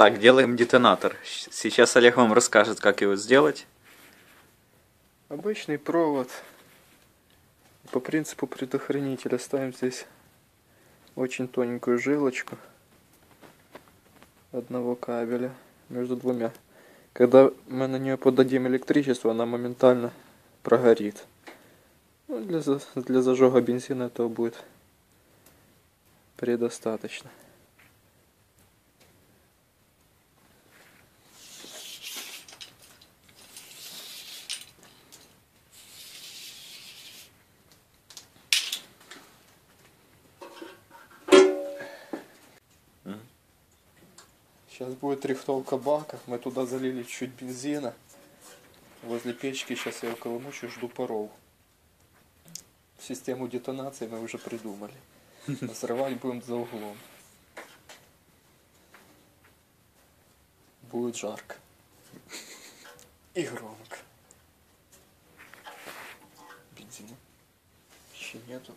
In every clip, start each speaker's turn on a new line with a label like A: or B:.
A: Так, делаем детонатор. Сейчас Олег вам расскажет, как его сделать.
B: Обычный провод. По принципу предохранителя ставим здесь очень тоненькую жилочку одного кабеля между двумя. Когда мы на нее подадим электричество, она моментально прогорит. Ну, для зажога бензина этого будет предостаточно. Сейчас будет рихтовка бака. Мы туда залили чуть бензина. Возле печки сейчас я около ночи жду паров. Систему детонации мы уже придумали. Взрывать будем за углом. Будет жарко. И громко. Бензина еще нету.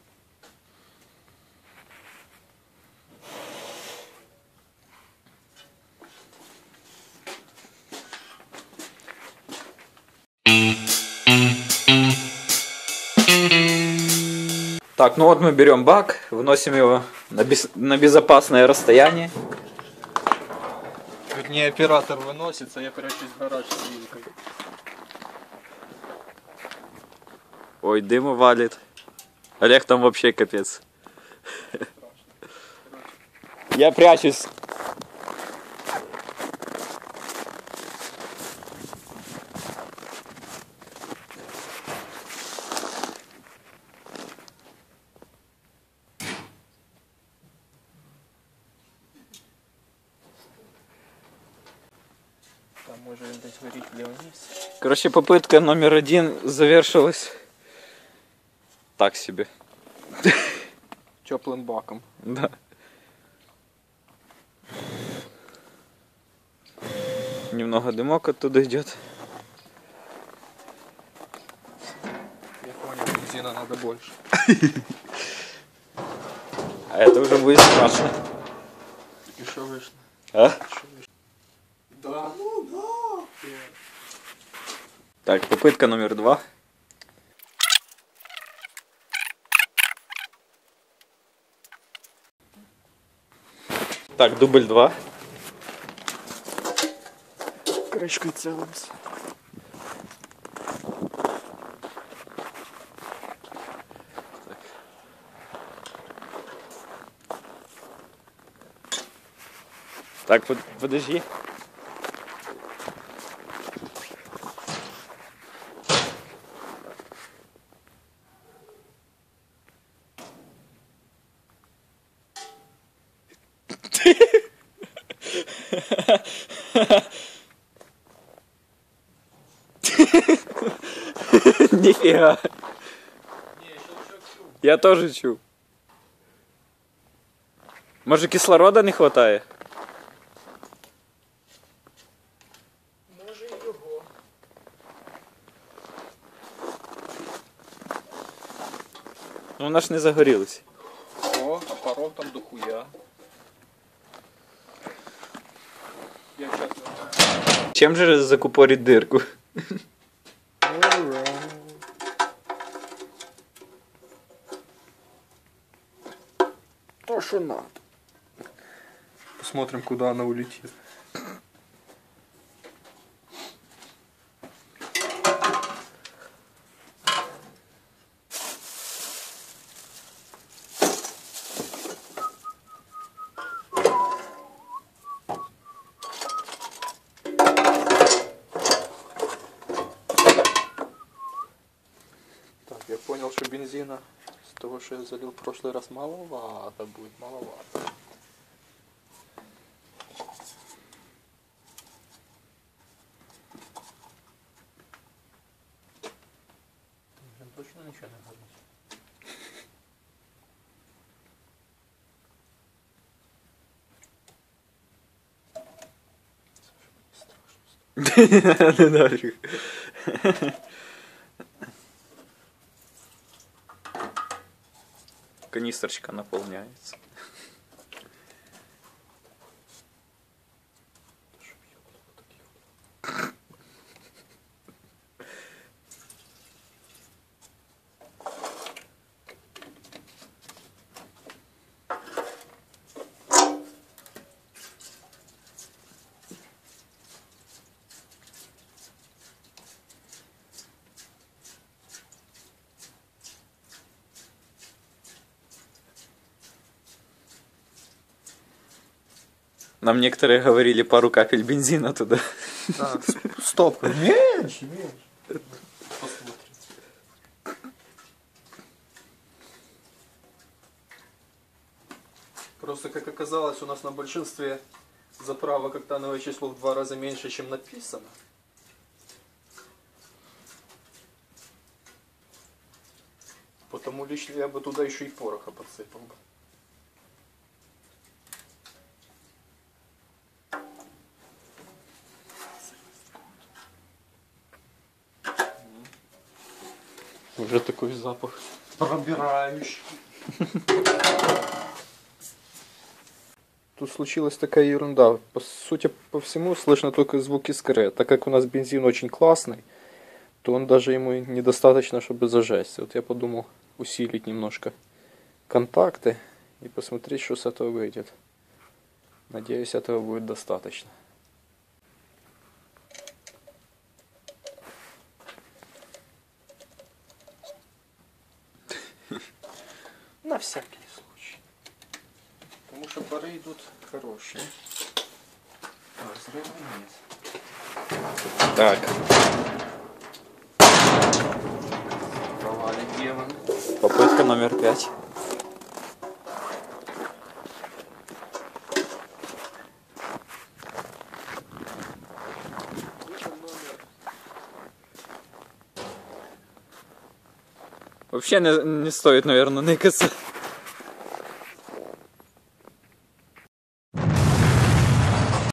A: Так, ну вот мы берем бак, выносим его на безопасное расстояние.
B: Вернее, оператор выносится, я прячусь в гараж с вилкой.
A: Ой, дыма валит. Олег там вообще капец. Я прячусь.
B: Там може він десь горіть вліво вниз.
A: Короче, попытка номер 1 завершилась так себе.
B: Теплым баком.
A: Да. Немного дымок оттуда идет.
B: Я понял, бензина надо больше.
A: А это уже будет страшно.
B: И что вышло?
A: А?
B: Да, ну да.
A: Так, попытка номер 2. Так, дубль 2.
B: Крышкой целимся.
A: Так, подожди. Нифига. Я тоже чу. Может, кислорода не хватает?
B: Може і його.
A: Ну, вона ж не загорілась.
B: О, а паров там дохуя. Я чесно.
A: Чем же закупорить дырку?
B: То, что надо. Посмотрим, куда она улетит. Так, я понял, что бензина с того, что я залил в прошлый раз, маловато будет, маловато. Блин, точно ничего не горит.
A: Не надо. Канистрочка наполняется. Нам некоторые говорили пару капель бензина туда.
B: Да, стоп. Меньше. Посмотрим. Просто, как оказалось, у нас на большинстве заправок октановое число в 2 раза меньше, чем написано. Потому лично я бы туда еще и пороха подсыпал бы. Уже такой запах пробирающий. Тут случилась такая ерунда. Судя по всему, слышно только звук искры. Так как у нас бензин очень классный, то он даже ему недостаточно, чтобы зажечься. Вот я подумал усилить немножко контакты и посмотреть, что с этого выйдет. Надеюсь, этого будет достаточно. На всякий случай. Потому что пары идут хорошие. А взрыва нет.
A: Так,
B: Провали демон.
A: попытка номер 5. Вообще не стоит, наверное, ныкаться.